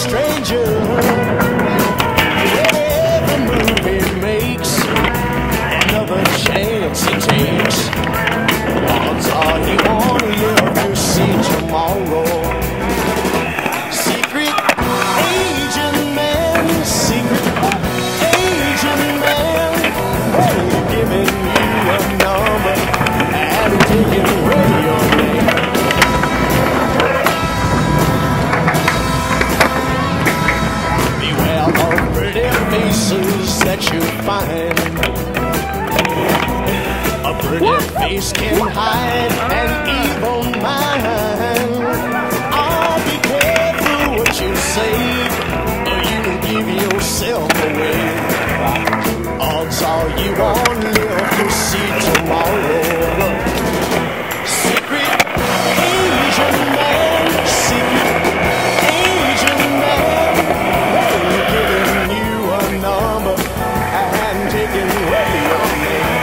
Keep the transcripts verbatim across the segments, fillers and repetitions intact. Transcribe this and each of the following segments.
stranger. Every move he makes, another chance he takes. Odds are he won't live to see tomorrow. Secret agent man, secret agent man, oh, giving you a number and taking away your name. Beware of pretty faces that you find. A pretty face can hide an evil mind. Oh, be careful what you say, or you can give yourself away. Odds are you won't live to see tomorrow. Secret agent man, secret agent man, oh, giving you a number and taking away your name.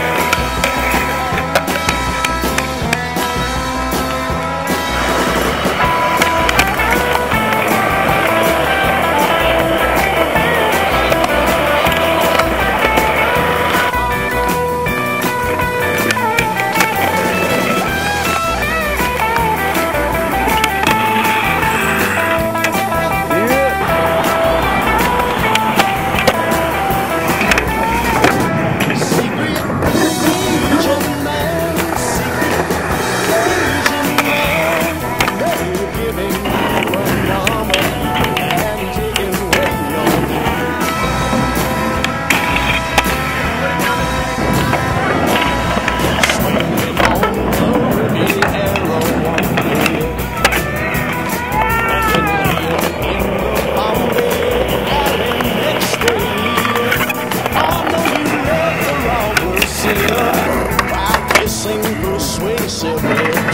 Kissing persuasively.